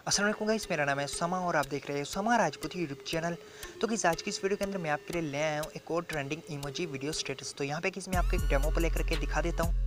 अस्सलाम वालेकुम गाइस, मेरा नाम है समा और आप देख रहे हैं समा राजपूत यूट्यूब चैनल। तो किस आज की इस वीडियो के अंदर मैं आपके लिए ले आया हूँ एक और ट्रेंडिंग इमोजी वीडियो स्टेटस। तो यहाँ पे किस मैं आपको एक डेमो प्ले करके दिखा देता हूँ।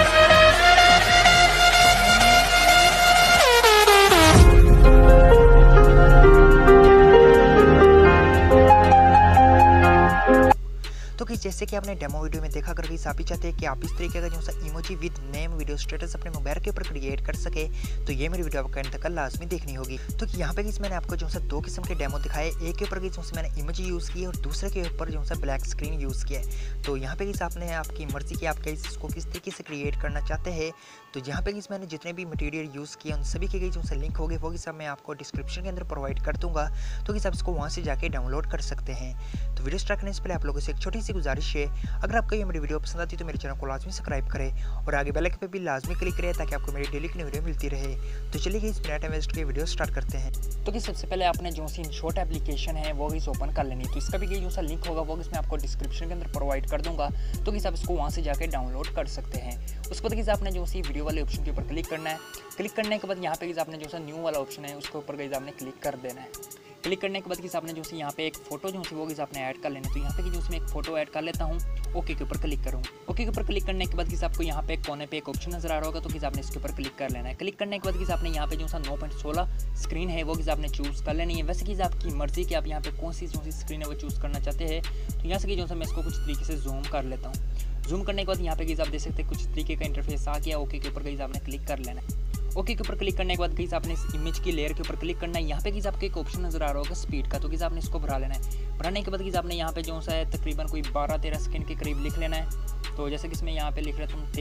तो कि जैसे कि आपने डेमो वीडियो में देखा करके आप ही चाहते हैं कि आप इस तरीके का जो सा emoji with name video status अपने मोबाइल के ऊपर क्रिएट कर सके, तो ये मेरी वीडियो आपको एंड तक लाजमी देखनी होगी। तो कि यहाँ पे कि मैंने आपको जो सा दो किस्म के डेमो दिखाए, एक के ऊपर कि जो मैंने इमोजी यूज़ की है और दूसरे के ऊपर जो सा ब्लैक स्क्रीन यूज़ किया है। तो यहाँ पे कि आपने आपकी मर्जी की आप इसको किस तरीके से क्रिएट करना चाहते हैं। तो यहाँ पे कि मैंने जितने भी मटेरियल यूज़ किए उन सभी के जो लिंक होगी वो कि सब मैं आपको डिस्क्रिप्शन के अंदर प्रोवाइड कर दूँगा, तो कि सब इसको वहाँ से जाके डाउनलोड कर सकते हैं। तो वीडियो स्टार्ट करने से पहले आप लोगों से एक छोटी सी गुजारिश है, अगर आपको ये मेरी वीडियो पसंद आती है तो मेरे चैनल को लाजमी सब्सक्राइब करें और आगे बेल आइकन पे भी लाजमी क्लिक करें ताकि आपको मेरी डेली की वीडियो मिलती रहे। तो चलिए इस बिना टाइम वेस्ट के वीडियो स्टार्ट करते हैं। तो कि सबसे पहले आपने जो सी शॉर्ट एप्लीकेशन है वो इस ओपन कर लेनी है। तो इसका भी जो सा लिंक होगा वो इसमें आपको डिस्क्रिप्शन के अंदर प्रोवाइड कर दूंगा, तो कि आप इसको वहाँ से जाकर डाउनलोड कर सकते हैं। उसके बाद आपने जो सी वीडियो वाले ऑप्शन के ऊपर क्लिक करना है। क्लिक करने के बाद यहाँ पे आपने जो सा न्यू वाला ऑप्शन है उसके ऊपर आपने क्लिक कर देना है। क्लिक करने के बाद आपने जो यहाँ पे एक फोटो जो वो आपने ऐड कर लेना है। तो यहाँ पे जो एक फोटो ऐड कर लेता हूँ, ओके के ऊपर क्लिक करूँ। ओके के ऊपर क्लिक करने के बाद आपको यहाँ पे कोने पे एक ऑप्शन नजर आ रहा होगा, तो आपने इसके ऊपर क्लिक कर लेना है। क्लिक करने के बाद आपने यहाँ पे जो 9.16 स्क्रीन है वो आपने चूज़ कर लेनी है। वैसे कि आपकी मर्जी कि आप यहाँ पे कौन सी स्क्रीन है वो चूज़ करना चाहते हैं। तो यहाँ से जो मैं इसको कुछ तरीके से जूम कर लेता हूँ। जूम करने के बाद यहाँ पे आप देख सकते हैं कुछ तरीके का इंटरफेस आ गया। ओके के ऊपर आपने क्लिक कर लेना है। ओके के ऊपर क्लिक करने के बाद आपने इस इमेज की लेयर के ऊपर क्लिक करना है। यहाँ पे आपको एक ऑप्शन नजर आ रहा होगा स्पीड का, तो आपने इसको भरा लेना है। भराने के बाद आपने यहाँ पे जो सा है तकरीबन कोई 12-13 सेकंड के करीब लिख लेना है। तो जैसे कि इसमें यहाँ पे लिख लेता हूँ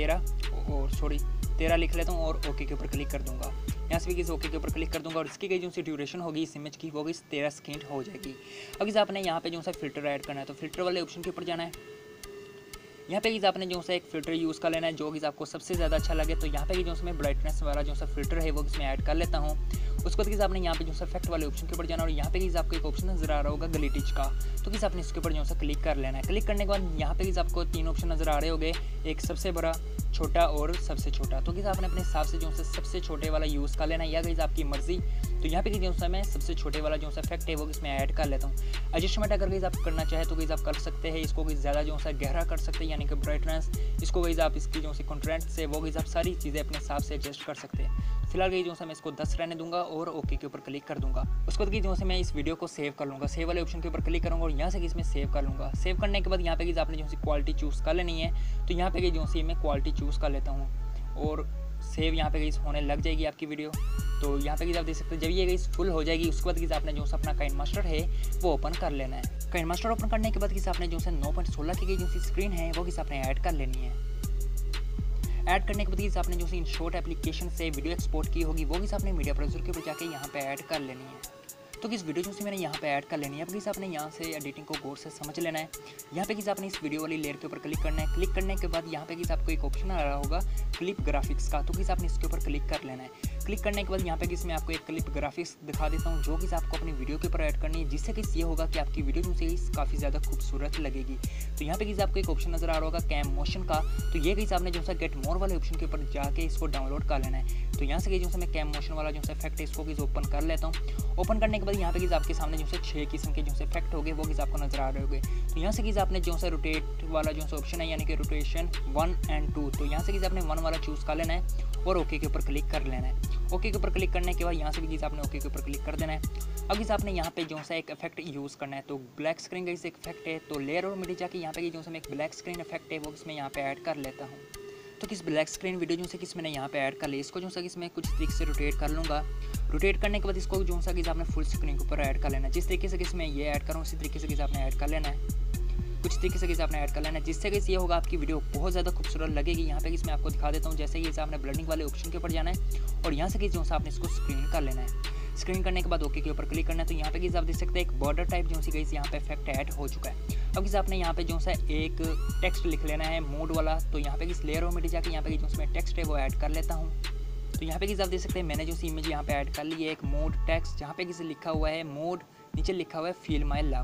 13 लिख लेता हूँ और ओके के ऊपर क्लिक कर दूंगा। यहाँ से भी ओके के ऊपर क्लिक कर दूंगा और इसकी जो सी ड्यूरेशन होगी इस इमेज की वो 13 सेकंड हो जाएगी। अब आपने यहाँ पे जो सा फिल्टर ऐड करना है, तो फिल्टर वाले ऑप्शन के ऊपर जाना है। यहाँ पे आपने जो सा एक फिल्टर यूज़ कर लेना है जो कि आपको सबसे ज़्यादा अच्छा लगे। तो यहाँ पे जो मैं ब्राइटनेस वाला जो सा फिल्टर है वो इसमें ऐड कर लेता हूँ। उसके बाद आपने यहाँ पे जो सा इफेक्ट वाले ऑप्शन के ऊपर जाना और यहाँ पे आपको एक ऑप्शन नजर आ रहा होगा ग्लिटिच का, तो आपने इसके ऊपर जो सा क्लिक कर लेना है। क्लिक करने के बाद यहाँ पे आपको 3 ऑप्शन नजर आ रहे होंगे, एक सबसे बड़ा, छोटा और सबसे छोटा। तो आपने अपने हिसाब से जो सबसे छोटे वाला यूज़ कर लेना है या आपकी मर्जी। तो यहाँ पे जो मैं सबसे छोटे वाला जो इफेक्ट है वो इसमें ऐड कर लेता हूँ। एडजस्टमेंट अगर आप करना चाहे तो आप कर सकते हैं, इसको ज़्यादा जो गहरा कर सकते हैं यानी कि ब्राइटनेस, इसको आप इसकी जो कंट्रास्ट से वो आप सारी चीज़ें अपने हिसाब से एडजस्ट कर सकते हैं। फिलहाल जो मैं इसको 10 रहने दूंगा और ओके के ऊपर क्लिक कर दूंगा। उसके बाद जो मैं इस वीडियो को सेव कर लूँगा। सेव वाले ऑप्शन के ऊपर क्लिक करूँगा और यहाँ से इसमें सेव कर लूँगा। सेव करने के बाद यहाँ पे आपने जो क्वालिटी चूज़ कर लेनी है। तो यहाँ पे जो मैं क्वालिटी चूज़ कर लेता हूँ और सेव यहाँ पे होने लग जाएगी आपकी वीडियो। तो यहाँ पे आप देख सकते हैं जब ये फुल हो जाएगी उसके बाद आपने जो अपना काइनमास्टर है वो ओपन कर लेना है। काइनमास्टर ओपन करने के बाद आपने जो 9.16 की जो स्क्रीन है वो आपने ऐड कर लेनी है। ऐड करने के बाद आपने जो इन शॉर्ट एप्लीकेशन से वीडियो एक्सपोर्ट की होगी वो आपने मीडिया प्रोड्यूसर के ऊपर जाके यहाँ पे ऐड कर लेनी है। तो इस वीडियो जो मैंने यहाँ पे ऐड कर लेनी है। अब आपने यहाँ से एडिटिंग को गौर से समझ लेना है। यहाँ पे आपने इस वीडियो वाली लेयर के ऊपर क्लिक करना है। क्लिक करने के बाद यहाँ पे आपको एक ऑप्शन आ रहा होगा क्लिप ग्राफिक्स का, तो आपने इसके ऊपर क्लिक कर लेना है। क्लिक करने के बाद यहाँ पे मैं आपको एक क्लिप ग्राफिक्स दिखा देता हूँ जो कि आपको अपनी वीडियो के ऊपर ऐड करनी है, जिससे कि ये होगा कि आपकी वीडियो जो काफ़ी ज़्यादा खूबसूरत लगेगी। तो यहाँ पे आपको एक ऑप्शन नजर आ रहा होगा कैम मोशन का, तो ये आपने जो गेट मोर वाले ऑप्शन के ऊपर जाके इसको डाउनलोड कर लेना है। तो यहाँ से जो मैं कैम मोशन वाला जो इफेक्ट है इसको ओपन कर लेता हूँ। ओपन करने के बाद यहाँ पे आपके सामने जो 6 किस्म के जो इफेक्ट हो गए वो आपको नजर आ रहे होंगे। तो यहाँ से आपने जो रोटेट वाला जो ऑप्शन है यानी कि रोटेशन 1 और 2, तो यहाँ से आपने 1 वाला चूज़ कर लेना है और ओके के ऊपर क्लिक कर लेना है। ओके के ऊपर क्लिक करने के बाद यहाँ से भी आपने ओके के ऊपर क्लिक कर देना है। अब आपने यहाँ पे जो सा एक इफेक्ट यूज़ करना है, तो ब्लैक स्क्रीन का एक इफेक्ट है। तो लेयर और मिडिल जाके यहाँ पे जो सा एक ब्लैक स्क्रीन इफेक्ट है वो इसमें यहाँ पे ऐड कर लेता हूँ। तो किस ब्लैक स्क्रीन वीडियो जो से मैंने यहाँ पे ऐड कर लिया, इसको जो सा मैं कुछ तरीके से रोटेट कर लूँगा। रोटेट करने के बाद इसको जो सा आपने फुल स्क्रीन के ऊपर ऐड कर लेना है। जिस तरीके से मैं ये ऐड करूँ उसी तरीके से आपने ऐड कर लेना है। कुछ तरीके से आपने ऐड कर लेना है, जिससे कि ये होगा आपकी वीडियो बहुत ज़्यादा खूबसूरत लगेगी। यहाँ पे मैं आपको दिखा देता हूँ। जैसे ये आपने ब्लेंडिंग वाले ऑप्शन के ऊपर जाना है और यहाँ से जो आपने इसको स्क्रीन कर लेना है। स्क्रीन करने के बाद ओके के ऊपर क्लिक करना है। तो यहाँ पे आप देख सकते हैं एक बॉर्डर टाइप जो सी यहाँ पे इफेक्ट ऐड हो चुका है। अब आपने यहाँ पे जो सा एक टेक्स्ट लिख लेना है मूड वाला। तो यहाँ पे इस लेयर और मिडिल जाके यहाँ पे जो मैं टेक्स्ट है वो ऐड कर लेता हूँ। तो यहाँ पे आप देख सकते हैं मैंने जो इमेज यहाँ पे ऐड कर ली है, एक मूड टेक्स्ट जहाँ पे लिखा हुआ है मूड, नीचे लिखा हुआ है फील माई लव।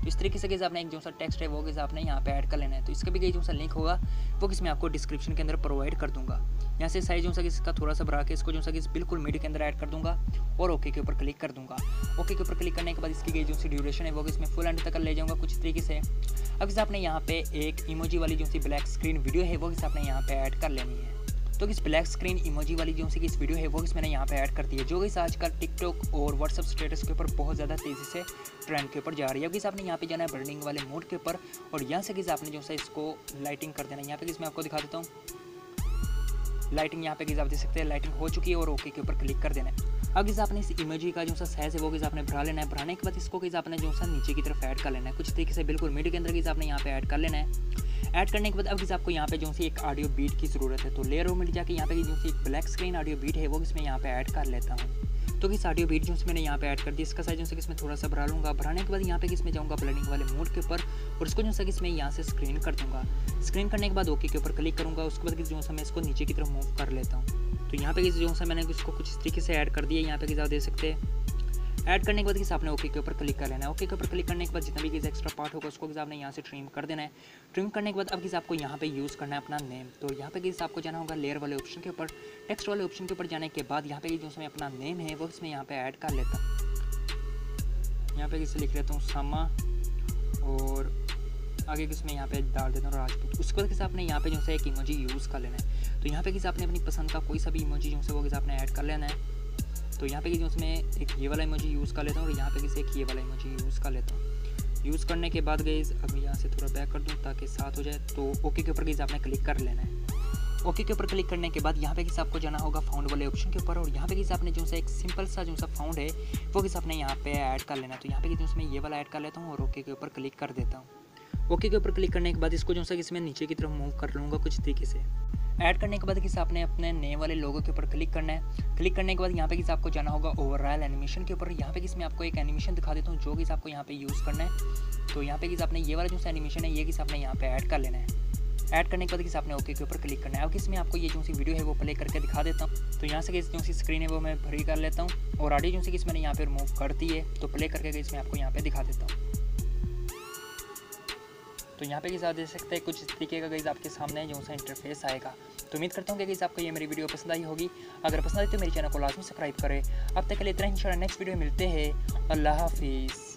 तो इस तरीके से गाइस आपने एक जो सा टेक्स्ट है वो गाइस आपने यहाँ पे ऐड कर लेना है। तो इसका भी गाइस जो सा लिंक होगा वो किस मैं आपको डिस्क्रिप्शन के अंदर प्रोवाइड कर दूंगा। यहाँ से साइज जो सा इसका थोड़ा सा बढ़ा के इसको जो सा बिल्कुल मिड के अंदर ऐड कर दूंगा और ओके के ऊपर क्लिक कर दूंगा। ओके के ऊपर क्लिक करने के बाद इसकी गाइस जो सी ड्यूरेशन है वो इसमें फुल एंड तक ले जाऊंगा कुछ तरीके से। अब इस आपने यहाँ पे एक इमोजी वाली जो सी ब्लैक स्क्रीन वीडियो है वो इस आपने यहाँ पे ऐड कर लेनी है। तो इस ब्लैक स्क्रीन इमोजी वाली जो सी इस वीडियो है वो इस मैंने यहाँ पे ऐड कर दी है, जो इस आजकल टिकटॉक और व्हाट्सअप स्टेटस के ऊपर बहुत ज़्यादा तेज़ी से ट्रेंड के ऊपर जा रही है। अब आपने यहाँ पे जाना है बर्निंग वाले मोड के ऊपर और यहाँ से आपने जो सा इसको लाइटिंग कर देना है। यहाँ पे मैं आपको दिखा देता हूँ, लाइटिंग यहाँ पे आप देख सकते हैं लाइटिंग हो चुकी है और ओके के ऊपर क्लिक कर देना है। अब आपने इस इमेजी का जो सा साइज है वो आपने बढ़ा लेना है। बढ़ाने के बाद इसको आपने जो सा नीचे की तरफ ऐड कर लेना है, कुछ तरीके से बिल्कुल मिड के अंदर आपने यहाँ पे ऐड कर लेना है। ऐड करने के बाद अब आपको यहाँ पे जो सी एक ऑडियो बीट की ज़रूरत है, तो लेयर में जाके यहाँ पे जो सी एक ब्लैक स्क्रीन ऑडियो बीट है वो इसमें यहाँ पे ऐड कर लेता हूँ। तो इस ऑडियो बीट जो मैंने यहाँ पे ऐड कर दी, इसका साइज जो है इसमें थोड़ा सा बढ़ा लूँगा। बढ़ाने के बाद यहाँ पे इसमें जाऊँगा ब्लेंडिंग वाले मोड के ऊपर और इसको जो है इसमें यहाँ से स्क्रीन कर दूँगा। स्क्रीन करने के बाद ओके के ऊपर क्लिक करूँगा। उसके बाद जो है मैं इसको नीचे की तरफ मूव कर लेता हूँ। तो यहाँ पे जो है मैंने इसको कुछ इस तरीके से ऐड कर दिया। यहाँ पे आप देख सकते हैं ऐड करने के बाद आपने ओके के ऊपर क्लिक कर लेना है। ओके के ऊपर क्लिक करने के बाद जितना भी एक्स्ट्रा पार्ट होगा उसको आपने यहाँ से ट्रिम कर देना है। ट्रिम करने के बाद अब आपको यहाँ पे यूज़ करना है अपना नेम। तो यहाँ पे आपको जाना होगा लेयर वाले ऑप्शन के ऊपर, टेक्स्ट वाले ऑप्शन के ऊपर जाने के बाद यहाँ पे जो मैं अपना नेम है वो इसमें यहाँ पे ऐड कर लेता हूँ। यहाँ पे इसे लिख लेता हूँ सामा और आगे किसमें यहाँ पे डाल देता हूँ राजपूत। उसके बाद आपने यहाँ पे जो है एक इमोजी यूज़ कर लेना है। तो यहाँ पे आपने अपनी पसंद का कोई सा भी इमोजी जो है वो आपने ऐड कर लेना है। तो यहाँ पे जो उसमें एक ये वाला इमोजी यूज़ कर लेता हूँ और यहाँ पे एक ये वाला इमोजी यूज़ कर लेता हूँ। यूज़ करने के बाद गाइस अब यहाँ से थोड़ा बैक कर दूँ ताकि साथ हो जाए। तो ओके के ऊपर गाइस आपने क्लिक कर लेना है। ओके के ऊपर क्लिक करने के बाद यहाँ पे आपको जाना होगा फाउंड वाले ऑप्शन के ऊपर और यहाँ पे आपने जो सा एक सिंपल सा जो सा फाउंड है वो आपने यहाँ पे ऐड कर लेना है। तो यहाँ पे जो उसमें ये वाला ऐड कर लेता हूँ और ओके के ऊपर क्लिक कर देता हूँ। ओके के ऊपर क्लिक करने के बाद इसको जो सा इसमें नीचे की तरफ मूव कर लूँगा कुछ तरीके से। ऐड करने के बाद आपने अपने नेम वाले लोगो के ऊपर क्लिक करना है। क्लिक करने के बाद यहाँ पे आपको जाना होगा ओवरऑल एनिमेशन के ऊपर। यहाँ पे इसमें आपको एक एनिमेशन दिखा देता हूँ जो कि आपको यहाँ पे यूज़ करना है। तो यहाँ पे आपने ये वाला जो एनिमेशन है ये आपने यहाँ पे ऐड कर लेना है। ऐड करने के बाद आपने ओके के ऊपर क्लिक करना है। अब इसमें आपको ये जो सी वीडियो है वो प्ले करके दिखा देता हूँ। तो यहाँ से जो सी स्क्रीन है वो मैं भरी कर लेता हूँ और ऑडियो जो सी मैंने यहाँ पे रिमूव कर दी है तो प्ले करके इसमें आपको यहाँ पे दिखा देता हूँ। तो यहाँ पे गाइस आप देख सकते हैं कुछ इस तरीके का गाइस आपके सामने जो सा इंटरफेस आएगा। तो उम्मीद करता हूँ कि गाइस आपको ये मेरी वीडियो पसंद आई होगी। अगर पसंद आई तो मेरे चैनल को लाजमी सब्सक्राइब करें। अब तक के लिए इतना ही, इंशाल्लाह नेक्स्ट वीडियो में मिलते हैं। अल्लाह हाफिज़।